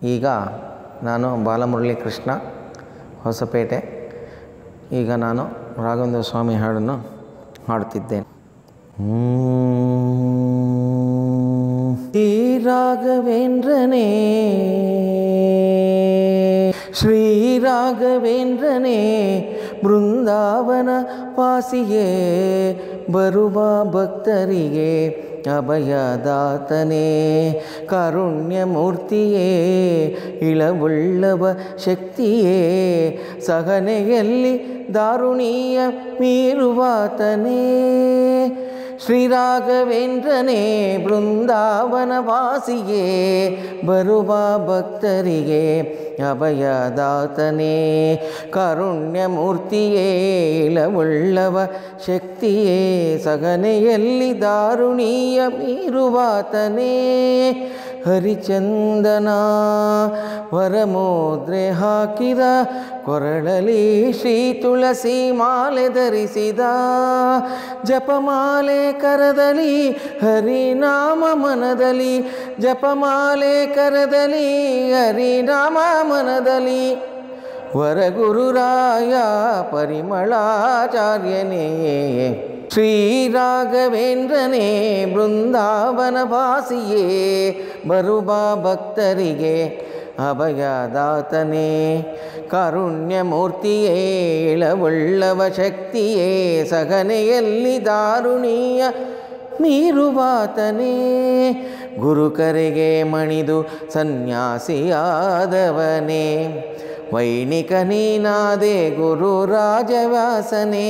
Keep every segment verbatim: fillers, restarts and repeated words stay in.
ಈಗ ನಾನು ಬಾಲಮುರಳಿ ಕೃಷ್ಣ ಹೊಸಪೇಟೆ. ಈಗ ನಾನು ರಾಘವೇಂದ್ರ ಸ್ವಾಮಿ ಹಾಡನ್ನು ಹಾಡುತ್ತಿದ್ದೇನೆ. ಶ್ರೀ ರಾಘವೇಂದ್ರನೇ ಶ್ರೀ ರಾಘವೇಂದ್ರನೇ ಬೃಂದಾವನ ವಾಸಿಯೇ ಬರುವ ಭಕ್ತರಿಗೆ ಅಭಯದಾತನೇ ಕಾರುಣ್ಯಮೂರ್ತಿಯೇ ಇಳವುಳ್ಳವ ಶಕ್ತಿಯೇ ಸಹನೆಯಲ್ಲಿ ದಾರುಣೀಯ ಮೀರುವಾತನೇ ಶ್ರೀರಾಘವೇಂದ್ರನೇ ಬೃಂದಾವನ ವಾಸಿಯೇ ಬರುವ ಭಕ್ತರಿಗೆ ಅಭಯದಾತನೇ ಕಾರುಣ್ಯಮೂರ್ತಿಯೇ ಇಳವುಳ್ಳವ ಶಕ್ತಿಯೇ ಸಗನೆಯಲ್ಲಿ ದಾರುಣೀಯ ಮೀರುವಾತನೇ ಹರಿಚಂದನ ವರಮೋದ್ರೆ ಹಾಕಿದ ಕೊರಳಲಿ ಶ್ರೀ ತುಳಸಿ ಮಾಲೆ ಧರಿಸಿದ ಜಪಮಾಲೆ ಕರದಲ್ಲಿ ಹರಿನಾಮ ಮನದಲ್ಲಿ ಜಪಮಾಲೆ ಕರದಲ್ಲಿ ಹರಿನಾಮ ಮನದಲ್ಲಿ ವರಗುರುರಾಯ ಪರಿಮಳಾಚಾರ್ಯನೇ ಶ್ರೀ ರಾಘವೇಂದ್ರನೇ ಬೃಂದಾವನ ವಾಸಿಯೇ ಬರುವ ಭಕ್ತರಿಗೆ ಅಭಯದಾತನೇ ಕಾರುಣ್ಯಮೂರ್ತಿಯೇ ಇಳವುಳ್ಳವ ಶಕ್ತಿಯೇ ಸಹನೆಯಲ್ಲಿ ದಾರುಣೀಯ ಮೀರುವಾತನೇ ಗುರುಕರೆಗೆ ಮಣಿದು ಸನ್ಯಾಸಿಯಾದವನೇ ವೈಣಿಕ ನೀನಾದೆ ಗುರು ರಾಜವ್ಯಾಸನೇ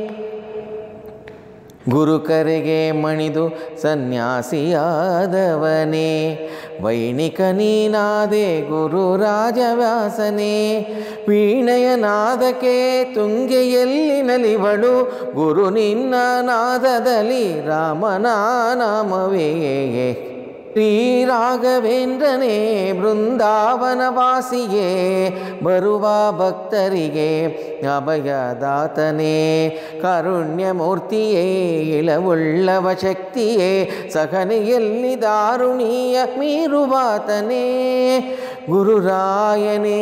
ಗುರುಕರೆಗೆ ಮಣಿದು ಸನ್ಯಾಸಿಯಾದವನೇ ವೈಣಿಕ ನೀನಾದೆ ಗುರು ರಾಜವ್ಯಾಸನೇ ವೀಣೆಯ ನಾದಕ್ಕೆ ತುಂಗೆಯಲ್ಲಿ ನಲಿವಳು ಗುರು ನಿನ್ನ ನಾದದಲ್ಲಿ ರಾಮನ ನಾಮವೇ ಶ್ರೀ ರಾಘವೇಂದ್ರನೇ ಬೃಂದಾವನ ವಾಸಿಯೇ ಬರುವ ಭಕ್ತರಿಗೆ ಅಭಯದಾತನೇ ಕಾರುಣ್ಯಮೂರ್ತಿಯೇ ಇಳವುಳ್ಳವ ಶಕ್ತಿಯೇ ಸಹನೆಯಲ್ಲಿ ದಾರುಣೀಯ ಮೀರುವಾತನೇ ಗುರುರಾಯನೇ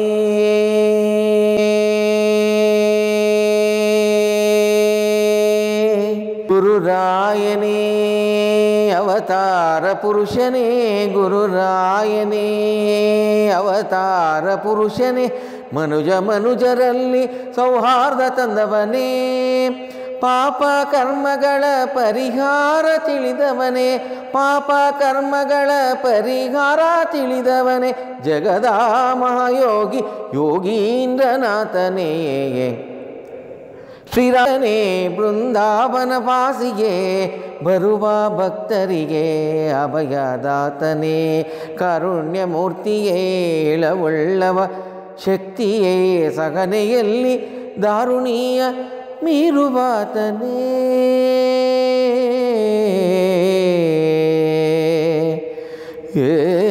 ಗುರುರಾಯನೇ ಅವತಾರ ಪುರುಷನೇ ಗುರುರಾಯನೇ ಅವತಾರ ಪುರುಷನೇ ಮನುಜ ಮನುಜರಲ್ಲಿ ಸೌಹಾರ್ದ ತಂದವನೇ ಪಾಪ ಕರ್ಮಗಳ ಪರಿಹಾರ ತಿಳಿದವನೇ ಪಾಪ ಕರ್ಮಗಳ ಪರಿಹಾರ ತಿಳಿದವನೇ ಜಗದಾ ಮಹಾಯೋಗಿ ಯೋಗೀಂದ್ರನಾಥನೇ ಶ್ರೀರಾಮನೇ ಬೃಂದಾವನ ವಾಸಿಯೇ ಬರುವ ಭಕ್ತರಿಗೆ ಅಭಯದಾತನೇ ಕಾರುಣ್ಯಮೂರ್ತಿಯೇ ಇಳವುಳ್ಳವ ಶಕ್ತಿಯೇ ಸಹನೆಯಲ್ಲಿ ದಾರುಣೀಯ ಮೀರುವಾತನೇ ಏ